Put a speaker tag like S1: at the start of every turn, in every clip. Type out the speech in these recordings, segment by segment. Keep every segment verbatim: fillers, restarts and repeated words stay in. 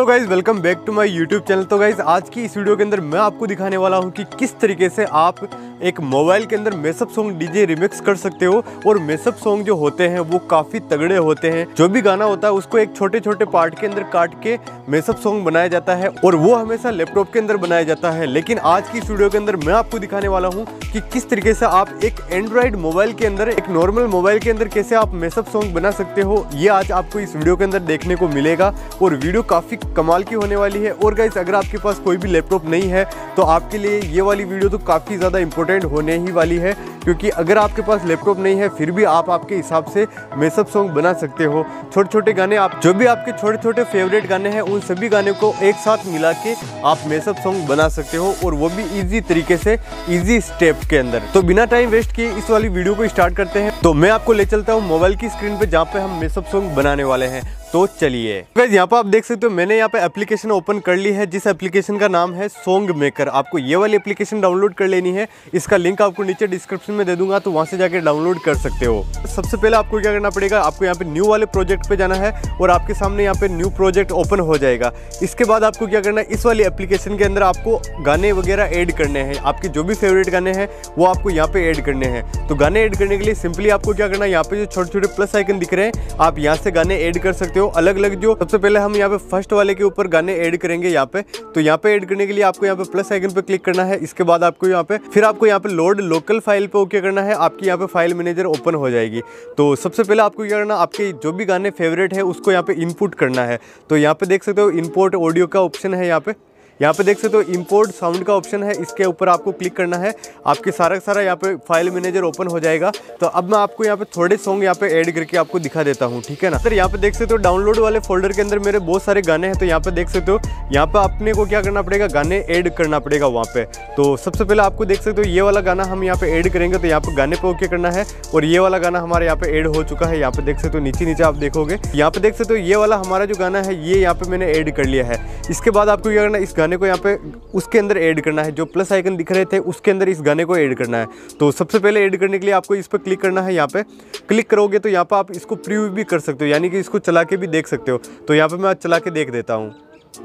S1: Guys welcome back to my YouTube channel. तो guys आज की इस वीडियो के अंदर मैं आपको दिखाने वाला हूं कि किस तरीके से आप एक मोबाइल के अंदर मैशअप सॉन्ग डीजे रिमिक्स कर सकते हो। और मैशअप सॉन्ग जो होते हैं वो काफ़ी तगड़े होते हैं। जो भी गाना होता है उसको एक छोटे छोटे पार्ट के अंदर काट के मैशअप सॉन्ग बनाया जाता है और वो हमेशा लैपटॉप के अंदर बनाया जाता है। लेकिन आज की इस वीडियो के अंदर मैं आपको दिखाने वाला हूँ कि किस तरीके से आप एक एंड्रॉइड मोबाइल के अंदर, एक नॉर्मल मोबाइल के अंदर कैसे आप मैशअप सॉन्ग बना सकते हो। ये आज आपको इस वीडियो के अंदर देखने को मिलेगा और वीडियो काफ़ी कमाल की होने वाली है। और गाइस अगर आपके पास कोई भी लैपटॉप नहीं है तो आपके लिए ये वाली वीडियो तो काफ़ी ज़्यादा इंपॉर्टेंट होने ही वाली है, क्योंकि अगर आपके पास लैपटॉप नहीं है फिर भी आप आपके हिसाब से मैशअप सॉन्ग बना सकते हो। छोटे छोटे गाने, आप जो भी आपके छोटे छोटे फेवरेट गाने हैं उन सभी गाने को एक साथ मिला के आप मैशअप सॉन्ग बना सकते हो, और वो भी ईजी तरीके से, ईजी स्टेप के अंदर। तो बिना टाइम वेस्ट किए इस वाली वीडियो को स्टार्ट करते हैं। तो मैं आपको ले चलता हूँ मोबाइल की स्क्रीन पे जहाँ पे हम मैशअप सॉन्ग बनाने वाले हैं। तो चलिए गाइस, यहाँ पर आप देख सकते हो मैंने यहाँ पे एप्लीकेशन ओपन कर ली है, जिस एप्लीकेशन का नाम है सॉन्ग मेकर। आपको ये वाली एप्लीकेशन डाउनलोड कर लेनी है। इसका लिंक आपको नीचे डिस्क्रिप्शन में दे दूंगा, तो वहाँ से जाके डाउनलोड कर सकते हो। सबसे पहले आपको क्या करना पड़ेगा, आपको यहाँ पे न्यू वाले प्रोजेक्ट पे जाना है और आपके सामने यहाँ पे न्यू प्रोजेक्ट ओपन हो जाएगा। इसके बाद आपको क्या करना है, इस वाली एप्लीकेशन के अंदर आपको गाने वगैरह ऐड करने हैं। आपके जो भी फेवरेट गाने हैं वो आपको यहाँ पे ऐड करने हैं। तो गाने ऐड करने के लिए सिंपली आपको क्या करना है, यहाँ पे जो छोटे छोटे प्लस आइकन दिख रहे हैं आप यहाँ से गाने ऐड कर सकते हो अलग अलग। जो सबसे पहले हम यहाँ पे फर्स्ट वाले के ऊपर गाने ऐड करेंगे यहाँ पे, तो यहाँ पे ऐड करने के लिए आपको यहाँ पे प्लस आइकन पे क्लिक करना है। इसके बाद आपको यहाँ पे फिर आपको यहाँ पे लोड लोकल फाइल पे ओके करना है। आपकी यहाँ पे फाइल मैनेजर ओपन हो जाएगी। तो सबसे पहले आपको क्या करना, आपके जो भी गाने फेवरेट है उसको यहाँ पे इनपुट करना है। तो यहाँ पे देख सकते हो इंपोर्ट ऑडियो का ऑप्शन है। यहाँ पे यहाँ पे देख सकते हो इंपोर्ट साउंड का ऑप्शन है, इसके ऊपर आपको क्लिक करना है। आपके सारा सारा यहाँ पे फाइल मैनेजर ओपन हो जाएगा। तो अब मैं आपको यहाँ पे थोड़े सॉन्ग यहाँ पे ऐड करके आपको दिखा देता हूँ, ठीक है ना। सर यहाँ पे देख सकते हो डाउनलोड वाले फोल्डर के अंदर मेरे बहुत सारे गाने हैं। तो यहाँ पे देख सकते हो यहाँ पे अपने को क्या करना पड़ेगा, गाने ऐड करना पड़ेगा वहाँ पे। तो सबसे पहले आपको देख सकते हो ये वाला गाना हम यहाँ पे ऐड करेंगे। तो यहाँ पे गाने पे ओके करना है और ये वाला गाना हमारे यहाँ पे ऐड हो चुका है। यहाँ पे देख सकते हो नीचे नीचे आप देखोगे, यहाँ पे देख सकते हो ये वाला हमारा जो गाना है ये यहाँ पे मैंने ऐड कर लिया है। इसके बाद आपको क्या करना है, इस गाने को यहाँ पे उसके अंदर ऐड करना है। जो प्लस आइकन दिख रहे थे उसके अंदर इस गाने को ऐड करना है। तो सबसे पहले ऐड करने के लिए आपको इस पर क्लिक करना है। यहाँ पे क्लिक करोगे तो यहाँ पे आप इसको प्रीव्यू भी कर सकते हो, यानी कि इसको चला के भी देख सकते हो। तो यहाँ पे मैं आज चला के देख देता हूँ।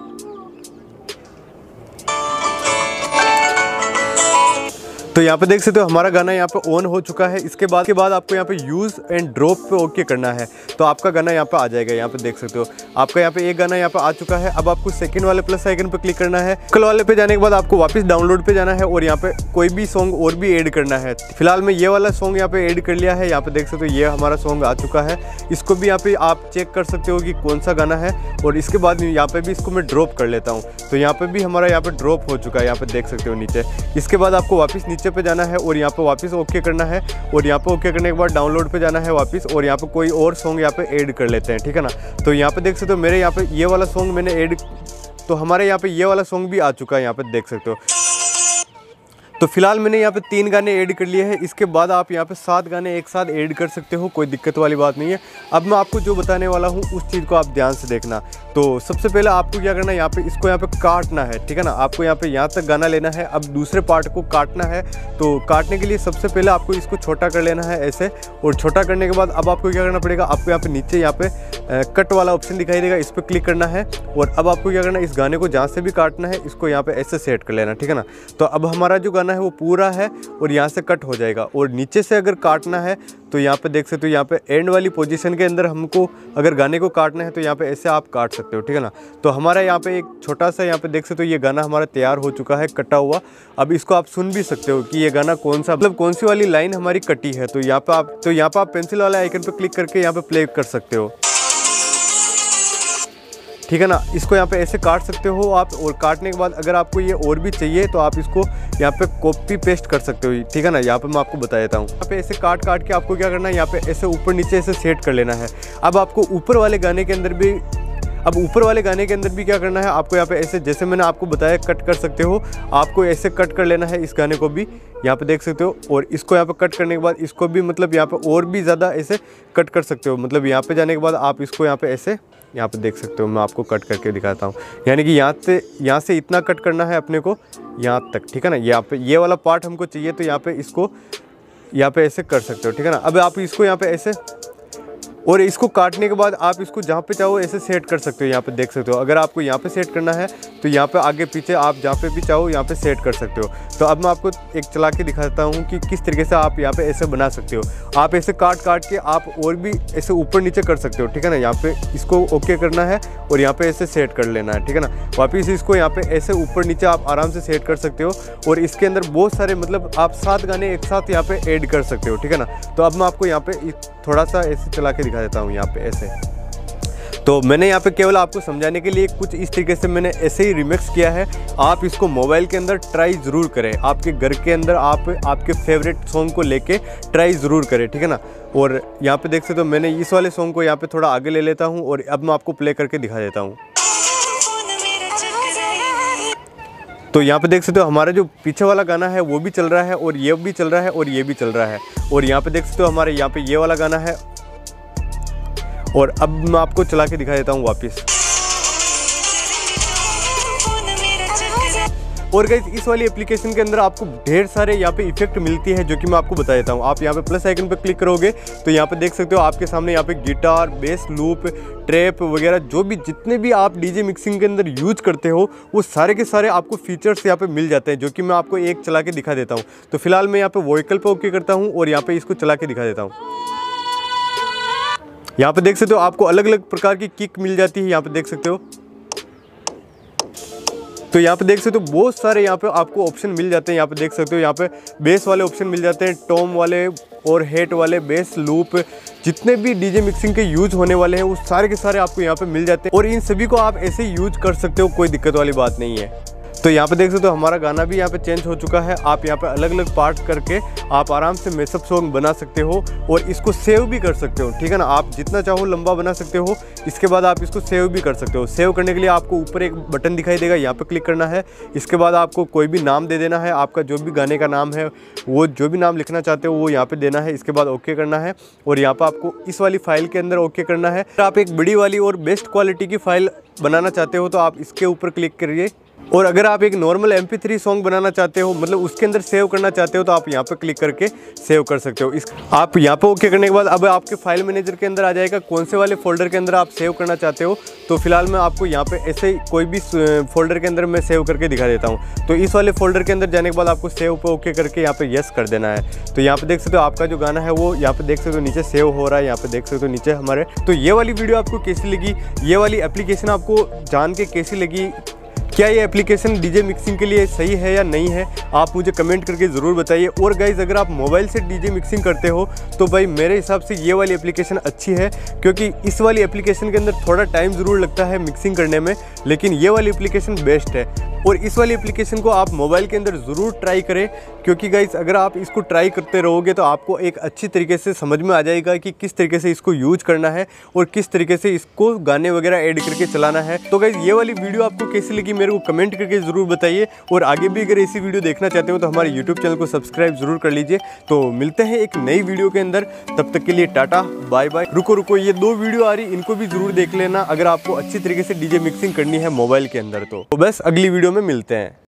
S1: तो यहाँ पे देख सकते हो हमारा गाना यहाँ पे ऑन हो चुका है। इसके बाद के बाद आपको यहाँ पे यूज़ एंड ड्रॉप पे ओके करना है। तो आपका गाना यहाँ पे आ जाएगा। यहाँ पे देख सकते हो आपका यहाँ पे एक गाना यहाँ पे आ चुका है। अब आपको सेकंड वाले प्लस आइकन पे क्लिक करना है। कल वाले पे जाने के बाद आपको वापस डाउनलोड पे जाना है और यहाँ पे कोई भी सॉन्ग और भी ऐड करना है। फिलहाल मैं ये वाला सॉन्ग यहाँ पे ऐड कर लिया है। यहाँ पे देख सकते हो ये हमारा सॉन्ग आ चुका है। इसको भी यहाँ पे आप चेक कर सकते हो कि कौन सा गाना है। और इसके बाद यहाँ पे भी इसको मैं ड्रॉप कर लेता हूँ। तो यहाँ पे भी हमारा यहाँ पे ड्रॉप हो चुका है। यहाँ पे देख सकते हो नीचे। इसके बाद आपको वापस नीचे पे जाना है और यहाँ पे वापस ओके करना है। और यहाँ पे ओके करने के बाद डाउनलोड पे जाना है वापस, और यहाँ पे कोई और सॉन्ग यहाँ पे ऐड कर लेते हैं, ठीक है ना। तो यहाँ पे देख सकते हो मेरे यहाँ पे ये वाला सॉन्ग मैंने ऐड, तो हमारे यहाँ पे ये वाला सॉन्ग भी आ चुका है। यहाँ पे देख सकते हो। तो फिलहाल मैंने यहाँ पे तीन गाने ऐड कर लिए हैं। इसके बाद आप यहाँ पे सात गाने एक साथ ऐड कर सकते हो, कोई दिक्कत वाली बात नहीं है। अब मैं आपको जो बताने वाला हूँ उस चीज़ को आप ध्यान से देखना। तो सबसे पहले आपको क्या करना है, यहाँ पे इसको यहाँ पे काटना है, ठीक है ना। आपको यहाँ पे यहाँ तक गाना लेना है, अब दूसरे पार्ट को काटना है। तो काटने के लिए सबसे पहले आपको इसको छोटा कर लेना है ऐसे, और छोटा करने के बाद अब आपको क्या करना पड़ेगा, आपको यहाँ पे नीचे यहाँ पे कट वाला ऑप्शन दिखाई देगा, इस पर क्लिक करना है। और अब आपको क्या करना है, इस गाने को जहाँ से भी काटना है इसको यहाँ पे ऐसे सेट कर लेना, ठीक है ना। तो अब हमारा जो गाना है वो पूरा है और यहाँ से कट हो जाएगा। और नीचे से अगर काटना है तो यहाँ पे देख सकते हो यहाँ पे एंड वाली पोजीशन के अंदर हमको अगर गाने को काटना है तो यहाँ पे ऐसे आप काट सकते हो, ठीक है ना। तो हमारा यहाँ पे एक छोटा सा यहाँ पे देख सकते हो ये गाना हमारा तैयार हो चुका है कटा हुआ। अब इसको आप सुन भी सकते हो कि ये गाना कौन सा, मतलब कौन सी वाली लाइन हमारी कटी है। तो यहाँ पे आप तो यहाँ पे आप पेंसिल वाला आइकन पे क्लिक करके यहाँ पे प्ले कर सकते हो, ठीक है ना। इसको यहाँ पे ऐसे काट सकते हो आप। और काटने के बाद अगर आपको ये और भी चाहिए तो आप इसको यहाँ पे कॉपी पेस्ट कर सकते हो, ठीक है ना। यहाँ पे मैं आपको बता देता हूँ। यहाँ पे ऐसे काट काट के आपको क्या करना है, यहाँ पे ऐसे ऊपर नीचे ऐसे सेट कर लेना है। अब आपको ऊपर वाले गाने के अंदर भी अब ऊपर वाले गाने के अंदर भी क्या करना है, आपको यहाँ पे ऐसे जैसे मैंने आपको बताया कट कर सकते हो। आपको ऐसे कट कर लेना है इस गाने को भी, यहाँ पे देख सकते हो। और इसको यहाँ पे कट करने के बाद इसको भी मतलब यहाँ पे और भी ज़्यादा ऐसे कट कर सकते हो। मतलब यहाँ पे जाने के बाद आप इसको यहाँ पे ऐसे यहाँ पे देख सकते हो, मैं आपको कट करके दिखाता हूँ। यानी कि यहाँ से यहाँ से इतना कट करना है अपने को यहाँ तक, ठीक है ना। यहाँ पे ये वाला पार्ट हमको चाहिए तो यहाँ पे इसको यहाँ पे ऐसे कर सकते हो, ठीक है ना। अब आप इसको यहाँ पे ऐसे और इसको काटने के बाद आप इसको जहाँ पे चाहो ऐसे सेट कर सकते हो, यहाँ पे देख सकते हो। अगर आपको यहाँ पे सेट करना है तो यहाँ पे आगे पीछे आप जहाँ पे भी चाहो यहाँ पे सेट कर सकते हो। तो अब मैं आपको एक चला के दिखाता हूँ कि किस तरीके से आप यहाँ पे ऐसे बना सकते हो। आप ऐसे काट काट के आप और भी ऐसे ऊपर नीचे कर सकते हो, ठीक है ना। यहाँ पे इसको ओके करना है और यहाँ पे ऐसे सेट कर लेना है, ठीक है ना। वापिस इसको यहाँ पे ऐसे ऊपर नीचे आप आराम से सेट कर सकते हो और इसके अंदर बहुत सारे मतलब आप सात गाने एक साथ यहाँ पे ऐड कर सकते हो, ठीक है ना। तो अब मैं आपको यहाँ पे थोड़ा सा ऐसे चला के दिखा देता हूँ यहाँ पे ऐसे। तो मैंने यहाँ पे केवल आपको समझाने के लिए कुछ इस तरीके से मैंने ऐसे ही रिमिक्स किया है। आप इसको मोबाइल के अंदर ट्राई ज़रूर करें, आपके घर के अंदर आप आपके फेवरेट सॉन्ग को लेके ट्राई ज़रूर करें, ठीक है ना। और यहाँ पे देख सकते हो मैंने इस वाले सॉन्ग को यहाँ पे थोड़ा आगे ले लेता हूँ और अब मैं आपको प्ले करके दिखा देता हूँ। तो यहाँ पे देख सकते हो हमारा जो पीछे वाला गाना है वो भी चल रहा है और ये भी चल रहा है और ये भी चल रहा है। और यहाँ पे देख सकते हो हमारे यहाँ पे ये वाला गाना है और अब मैं आपको चला के दिखा देता हूँ वापस। और गाइस इस वाली एप्लीकेशन के अंदर आपको ढेर सारे यहाँ पे इफेक्ट मिलती है जो कि मैं आपको बता देता हूँ। आप यहाँ पे प्लस आइकन पे क्लिक करोगे तो यहाँ पे देख सकते हो आपके सामने यहाँ पे गिटार, बेस, लूप, ट्रैप वगैरह जो भी जितने भी आप डीजे मिक्सिंग के अंदर यूज करते हो वो सारे के सारे आपको फीचर्स यहाँ पे मिल जाते हैं, जो कि मैं आपको एक चला के दिखा देता हूँ। तो फिलहाल मैं यहाँ पे वोकल पे ओके करता हूँ और यहाँ पे इसको चला के दिखा देता हूँ। यहाँ पे देख सकते हो आपको अलग अलग प्रकार की किक मिल जाती है, यहाँ पे देख सकते हो। तो यहाँ पे देख सकते हो बहुत सारे यहाँ पे आपको ऑप्शन मिल जाते हैं। यहाँ पे देख सकते हो यहाँ पे बेस वाले ऑप्शन मिल जाते हैं, टॉम वाले और हेट वाले, बेस, लूप, जितने भी डीजे मिक्सिंग के यूज होने वाले हैं वो सारे के सारे आपको यहाँ पे मिल जाते हैं और इन सभी को आप ऐसे यूज कर सकते हो, कोई दिक्कत वाली बात नहीं है। तो यहाँ पे देख सकते हो हमारा गाना भी यहाँ पे चेंज हो चुका है। आप यहाँ पे अलग अलग पार्ट करके आप आराम से मैशअप सॉन्ग बना सकते हो और इसको सेव भी कर सकते हो, ठीक है ना। आप जितना चाहो लंबा बना सकते हो, इसके बाद आप इसको सेव भी कर सकते हो। सेव करने के लिए आपको ऊपर एक बटन दिखाई देगा, यहाँ पे क्लिक करना है। इसके बाद आपको कोई भी नाम दे देना है, आपका जो भी गाने का नाम है वो जो भी नाम लिखना चाहते हो वो यहाँ पे देना है। इसके बाद ओके करना है और यहाँ पर आपको इस वाली फाइल के अंदर ओके करना है। आप एक बड़ी वाली और बेस्ट क्वालिटी की फाइल बनाना चाहते हो तो आप इसके ऊपर क्लिक करिए। और अगर आप एक normal M P three song बनाना चाहते हो, मतलब उसके अंदर सेव करना चाहते हो, तो आप यहाँ पे क्लिक करके सेव कर सकते हो। इस आप यहाँ पे ओके करने के बाद अब आपके फाइल मैनेजर के अंदर आ जाएगा कौन से वाले फोल्डर के अंदर आप सेव करना चाहते हो। तो फिलहाल मैं आपको यहाँ पे ऐसे कोई भी फोल्डर के अंदर मैं सेव करके दिखा देता हूँ। तो इस वाले फोल्डर के अंदर जाने के बाद आपको सेव पे ओके करके यहाँ पे यस कर देना है। तो यहाँ पे देख सकते हो आपका जो गाना है वो यहाँ पे देख सकते हो नीचे सेव हो रहा है, यहाँ पे देख सकते हो नीचे हमारे। तो ये वाली वीडियो आपको कैसी लगी, ये वाली एप्लीकेशन आपको जान के कैसी लगी, क्या ये एप्लीकेशन डीजे मिक्सिंग के लिए सही है या नहीं है, आप मुझे कमेंट करके ज़रूर बताइए। और गाइज़ अगर आप मोबाइल से डीजे मिक्सिंग करते हो तो भाई मेरे हिसाब से ये वाली एप्लीकेशन अच्छी है, क्योंकि इस वाली एप्लीकेशन के अंदर थोड़ा टाइम ज़रूर लगता है मिक्सिंग करने में, लेकिन ये वाली एप्लीकेशन बेस्ट है। और इस वाली एप्लीकेशन को आप मोबाइल के अंदर ज़रूर ट्राई करें, क्योंकि गाइज़ अगर आप इसको ट्राई करते रहोगे तो आपको एक अच्छी तरीके से समझ में आ जाएगा कि किस तरीके से इसको यूज करना है और किस तरीके से इसको गाने वगैरह ऐड करके चलाना है। तो गाइज़ ये वाली वीडियो आपको कैसी लगी मेरे को कमेंट करके ज़रूर बताइए। और आगे भी अगर ऐसी वीडियो देखना चाहते हो तो हमारे यूट्यूब चैनल को सब्सक्राइब ज़रूर कर लीजिए। तो मिलते हैं एक नई वीडियो के अंदर, तब तक के लिए टाटा बाय बाय। रुको रुको ये दो वीडियो आ रही, इनको भी ज़रूर देख लेना अगर आपको अच्छी तरीके से डीजे मिक्सिंग करनी है मोबाइल के अंदर। तो बस अगली वीडियो में मिलते हैं।